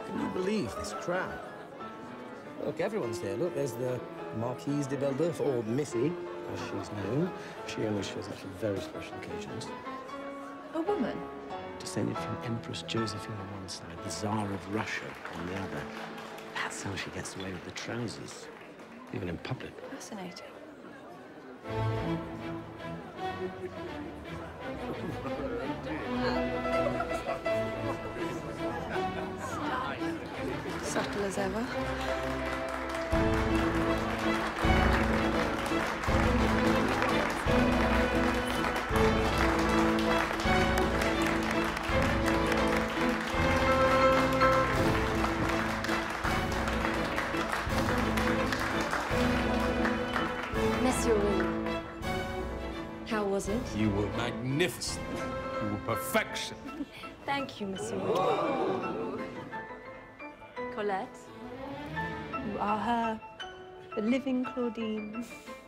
Can you believe this crowd? Look, everyone's here. Look, there's the Marquise de Belbeuf, or Missy, as she's known. She only shows up for very special occasions. A woman? Descended from Empress Josephine on one side, the Tsar of Russia on the other. That's how she gets away with the trousers, even in public. Fascinating. Subtle as ever. Monsieur Willy, how was it? You were magnificent. You were perfection. Thank you, Monsieur Willy. Colette? You are her, the living Claudine.